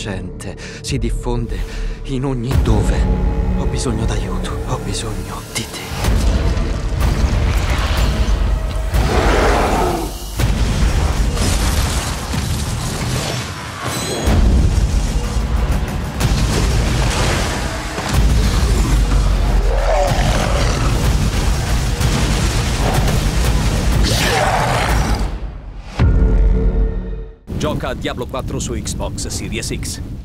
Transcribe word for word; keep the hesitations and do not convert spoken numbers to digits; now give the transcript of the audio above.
gente, si diffonde in ogni dove. Ho bisogno d'aiuto, ho bisogno di te. Gioca a Diablo quattro su Xbox Series X.